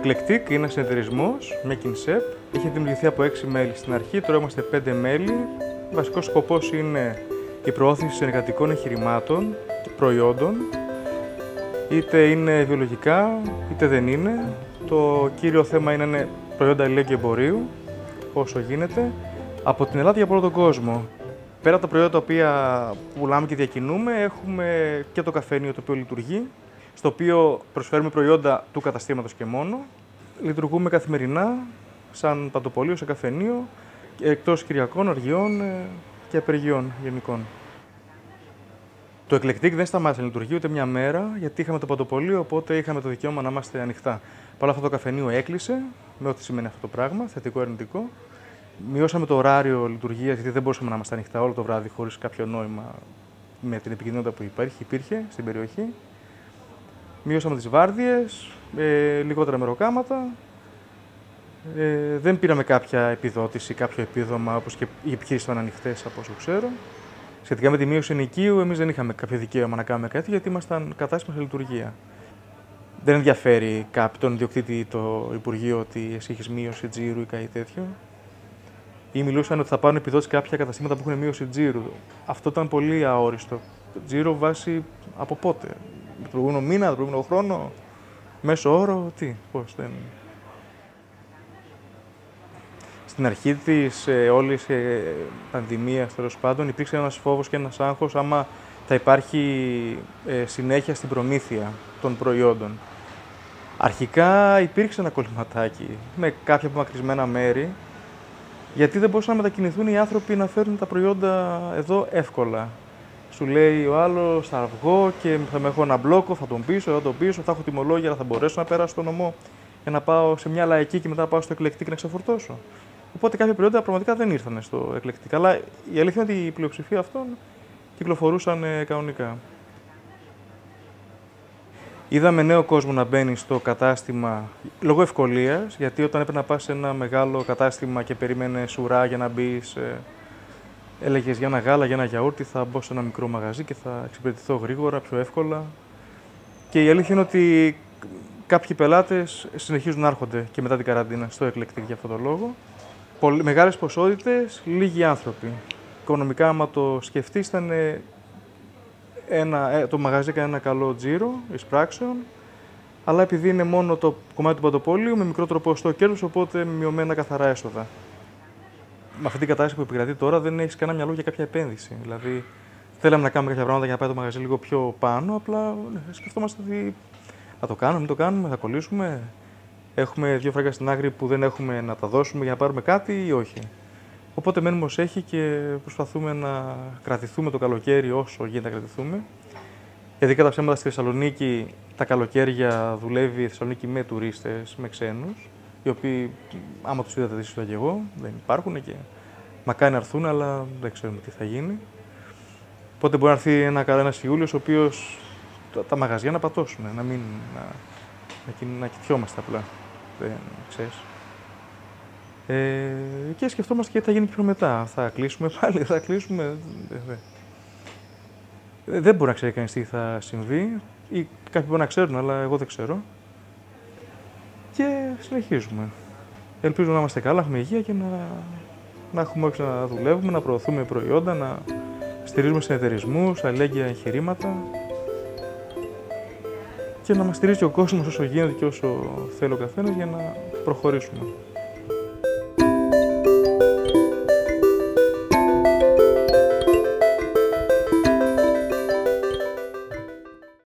Eclectic είναι ένας συνεταιρισμός, Making Shep. Είχε δημιουργηθεί από 6 μέλη στην αρχή, τώρα είμαστε 5 μέλη. Βασικός σκοπός είναι η προώθηση συνεργατικών εγχειρημάτων και προϊόντων. Είτε είναι βιολογικά, είτε δεν είναι. Το κύριο θέμα είναι προϊόντα αλληλέγγυου εμπορίου, όσο γίνεται, από την Ελλάδα για όλο τον κόσμο. Πέρα από τα προϊόντα τα οποία πουλάμε και διακινούμε, έχουμε και το καφένιο το οποίο λειτουργεί, στο οποίο προσφέρουμε προϊόντα του καταστήματος και μόνο. Λειτουργούμε καθημερινά, σαν παντοπωλείο, σε καφενείο, εκτός Κυριακών, Αργιών και απεργιών γενικών. Το Eclectic δεν σταμάτησε να λειτουργεί ούτε μια μέρα, γιατί είχαμε το παντοπωλείο, οπότε είχαμε το δικαίωμα να είμαστε ανοιχτά. Παρ' όλα αυτά το καφενείο έκλεισε, με ό,τι σημαίνει αυτό το πράγμα, θετικό αρνητικό. Μειώσαμε το ωράριο λειτουργίας, γιατί δεν μπορούσαμε να είμαστε ανοιχτά όλο το βράδυ χωρίς κάποιο νόημα με την επικοινωνία που υπήρχε στην περιοχή. Μειώσαμε τις βάρδιες, λιγότερα μεροκάματα. Δεν πήραμε κάποια επιδότηση, κάποιο επίδομα, όπως και οι επιχειρήσεις ήταν ανοιχτές, από όσο ξέρω. Σχετικά με τη μείωση ενοικίου, εμείς δεν είχαμε κάποιο δικαίωμα να κάνουμε κάτι, γιατί ήμασταν κατάστημα σε λειτουργία. Δεν ενδιαφέρει τον ιδιοκτήτη το Υπουργείο ότι εσύ έχεις μείωση τζίρου ή κάτι τέτοιο. Ή μιλούσαν ότι θα πάρουν επιδότηση κάποια καταστήματα που έχουν μείωση τζίρου. Αυτό ήταν πολύ αόριστο. Τζίρο βάσει από πότε? Το προηγούμενο μήνα, το προηγούμενο χρόνο, μέσο όρο, πώς δεν. Στην αρχή της όλης πανδημίας, τέλος πάντων, υπήρξε ένας φόβος και ένας άγχος άμα θα υπάρχει συνέχεια στην προμήθεια των προϊόντων. Αρχικά υπήρξε ένα κολληματάκι με κάποια απομακρυσμένα μέρη, γιατί δεν μπορούσαν να μετακινηθούν οι άνθρωποι να φέρουν τα προϊόντα εδώ εύκολα. Σου λέει ο άλλος, θα βγω και θα με έχω ένα μπλόκο, θα τον πείσω, θα τον πείσω, θα έχω τιμολόγια, αλλά θα μπορέσω να περάσω στο νομό για να πάω σε μια λαϊκή και μετά να πάω στο Eclectic να ξεφορτώσω. Οπότε κάποια προϊόντα πραγματικά δεν ήρθαν στο Eclectic. Αλλά η αλήθεια είναι ότι η πλειοψηφία αυτών κυκλοφορούσαν κανονικά. Είδαμε νέο κόσμο να μπαίνει στο κατάστημα λόγω ευκολίας, γιατί όταν έπρεπε να πας σε ένα μεγάλο κατάστημα και περίμενες ουρά για να μπεις, έλεγες για ένα γάλα, για ένα γιαούρτι, θα μπω σε ένα μικρό μαγαζί και θα εξυπηρετηθώ γρήγορα, πιο εύκολα. Και η αλήθεια είναι ότι κάποιοι πελάτες συνεχίζουν να έρχονται και μετά την καραντίνα στο Eclectic για αυτόν τον λόγο. Μεγάλες ποσότητες, λίγοι άνθρωποι. Οικονομικά, άμα το σκεφτείς, ήταν το μαγαζί έκανε ένα καλό τζίρο εισπράξεων, αλλά επειδή είναι μόνο το κομμάτι του παντοπόλιου, με μικρότερο ποσοστό κέρδους, οπότε μειωμένα καθαρά έσοδα. Με αυτή την κατάσταση που επικρατεί τώρα, δεν έχει κανένα μυαλό για κάποια επένδυση. Δηλαδή, θέλαμε να κάνουμε κάποια πράγματα για να πάει το μαγαζί λίγο πιο πάνω, απλά σκεφτόμαστε ότι θα το κάνουμε, μην το κάνουμε, θα κολλήσουμε. Έχουμε 2 φράγκα στην άκρη που δεν έχουμε να τα δώσουμε για να πάρουμε κάτι ή όχι. Οπότε μένουμε ως έχει και προσπαθούμε να κρατηθούμε το καλοκαίρι όσο γίνεται να κρατηθούμε. Γιατί κατά ψέματα στη Θεσσαλονίκη τα καλοκαίρια δουλεύει η Θεσσαλονίκη με τουρίστες, με ξένους, οι οποίοι άμα τους είδατε ίσως και εγώ, δεν υπάρχουν και μακάρι να έρθουν, αλλά δεν ξέρουμε τι θα γίνει. Οπότε μπορεί να έρθει ένας Ιούλιος ο οποίος τα μαγαζιά να πατώσουν, να κοιτιόμαστε απλά. Δεν ξέρεις. Και σκεφτόμαστε και τι θα γίνει πιο μετά. Θα κλείσουμε πάλι, θα κλείσουμε. Δεν μπορεί να ξέρει κανείς τι θα συμβεί. Ή κάποιοι μπορεί να ξέρουν, αλλά εγώ δεν ξέρω. Και συνεχίζουμε. Ελπίζουμε να είμαστε καλά, να έχουμε υγεία και να έχουμε όχι να δουλεύουμε, να προωθούμε προϊόντα, να στηρίζουμε συνεταιρισμούς, αλληλέγγυα εγχειρήματα και να μας στηρίζει ο κόσμος όσο γίνεται και όσο θέλει ο καθένας για να προχωρήσουμε.